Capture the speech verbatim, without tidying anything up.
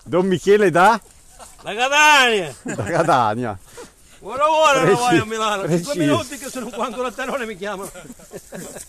Don Michele da? Da Catania! Da Catania. Buona ora, Preci- vai a Milano. Cinque preciso. minuti che sono qua ancora a Tenore mi chiamano.